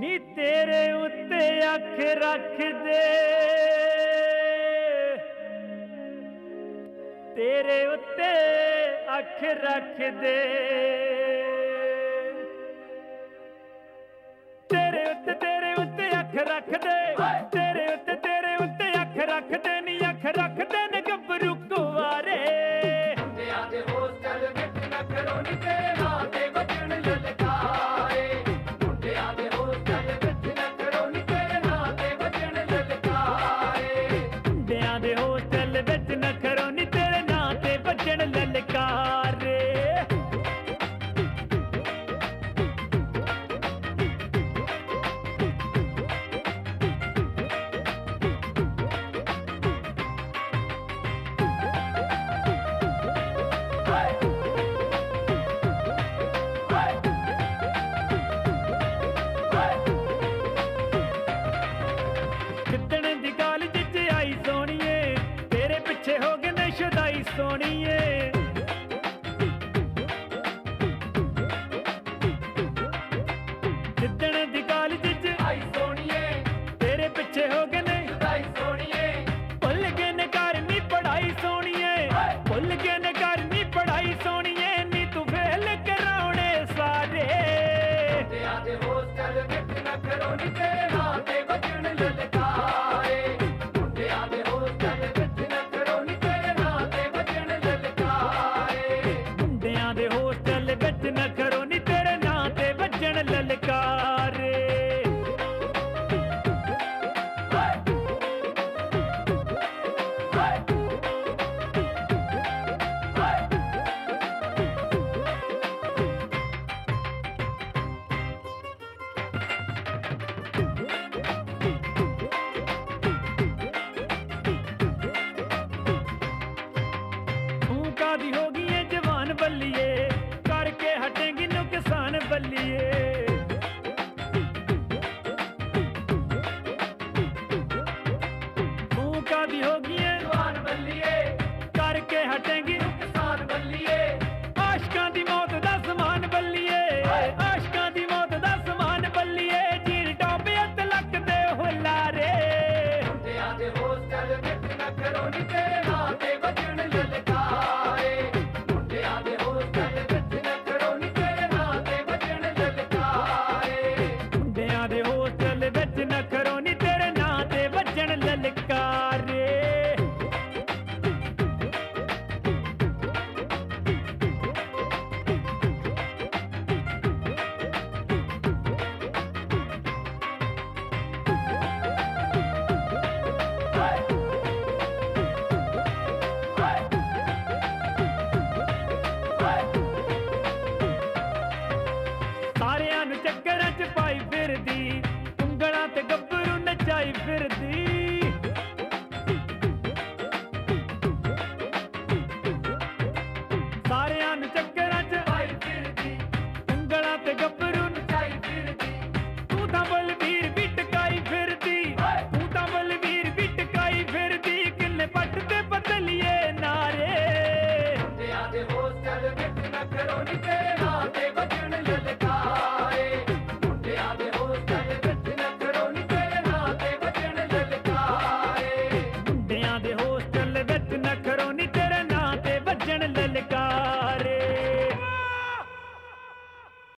नी तेरे उत्ते अख रख दे, तेरे उत्ते अख रख दे, तेरे उत्ते अख रख दे, तेरे उत्ते अख रख दे, नी अख रख दे न गब्बरू कुवारे। मुंडियां दे होस्टल विच नखरों नी तेरे नां ते वजन ललकारे, मुंडियां दे होस्टल विच नखरों नी तेरे नां ते वजन ललकारे, मुंडियां दे होस्टल विच नखरों नी तेरे नां ते वजन ललकारे। सोनिए जिद्दण दी कॉलेज च आई सोनिए तेरे पिछे हो गए ने जुदाई सोनिए, भुल गए ने करनी पढ़ाई सोनिए, भुल गए ने करनी पढ़ाई सोनिए, नी तू फेल कराउणे सारे। मुंडियां दे होस्टल विच नखरों नी तेरे नां ते वजन ललकारे, मुंडियां दे होस्टल विच नखरों नी तेरे नां ते वजन ललकारे, मुंडियां दे होस्टल विच नखरों नी तेरे नां ते वजन ललकारे। दी होगी है जवान बल्लिए, करके हटेंगी नुकसान बल्लिए, भूखा दी होगी है जवान बल्लिए करके हटेंगी नुकसान बल्लिए, आशकां दी मौत दा समान बल्लिए, आशकां दी मौत दा समान बल्लिए, जीन टॉप हत्थ लक दे हुलारे। मुंडियां दे होस्टल विच नखरों नी तेरे नां ते वजन ललकारे, मुंडियां दे होस्टल विच नखरों नी तेरे नां ते वजन ललकारे, मुंडियां दे होस्टल विच नखरों नी तेरे नां ते वजन ललकारे।